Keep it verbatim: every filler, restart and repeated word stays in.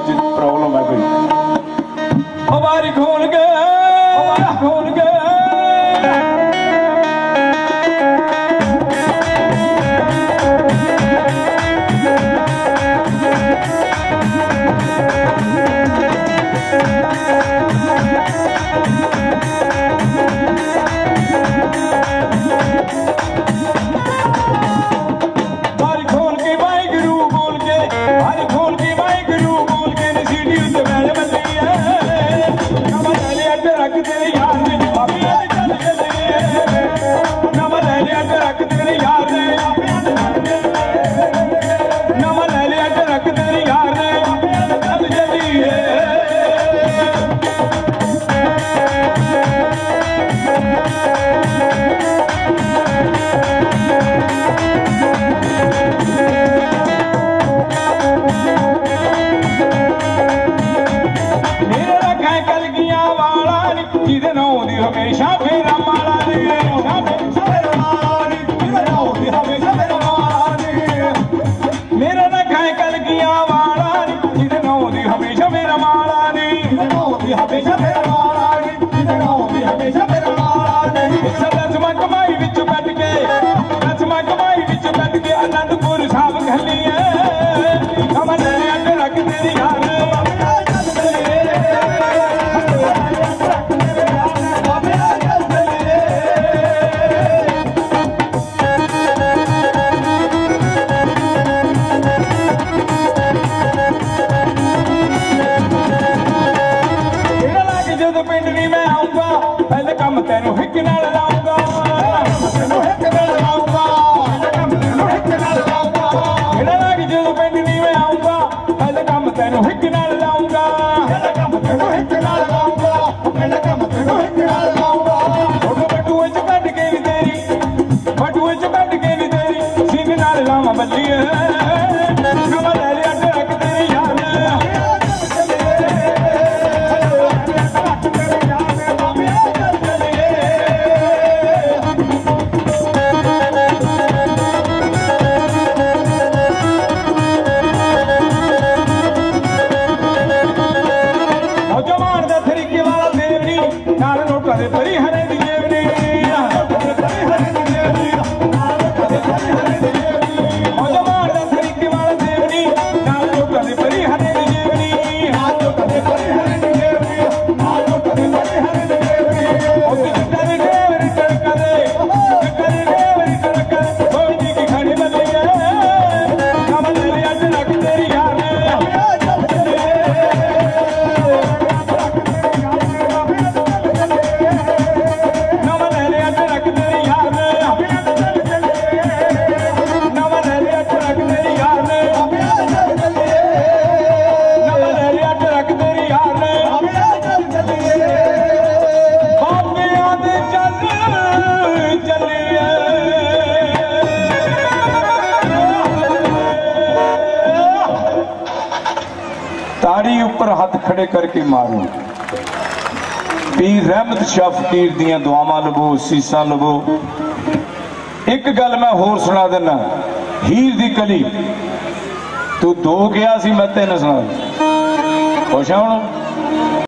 Problem है कोई बारी खोल के खोल के हमेशा फेरा मारा मेरा रखा है कल किया वाला जिधर नौदी हमेशा मेरा मारा हमेशा मेरा मारा हमेशा मेरा मारा रचमा कमाई विच बैठ के रचमा कमाई विच बैठ के आनंदपुर साहब खली है कमल रख तेरी यार तेनू हिक नाल लाऊंगा तेनू हिक नाल लाऊंगा हिक नाल लाऊंगा मेरा लाग जदों पिंड नी मैं आऊंगा पहले काम तेनू हिक नाल लाऊंगा पहले काम तेनू हिक नाल लाऊंगा पहले काम तेनू हिक नाल लाऊंगा फोटो बटूए च कट के नी तेरी बटूए च कट के नी तेरी सिंह नाल लावां बल्ली कमल ले अड्ड रख तेरी यार परी हरे दी देवनी परी हरे दी देवनी मौज मारदा तरीके वाला देवनी नाल जो कदे परी हरे दी देवनी नाल जो कदे परी हरे दी देवनी नाल जो कदे परी हरे दी देवनी ओ करे देवरी तड़का दे करे देवरी तड़का कोई दी की खड़ी बदली है कमल ले अड्ड रख तेरी यार ताड़ी उपर हाथ खड़े करके मारो पीर रहमत शाह फकीर दियां दुआवां लवो सीसा लवो। एक गल मैं होर सुना देना हीर दी कली तू दो गया सी मैं तीन सुना खुश हूं।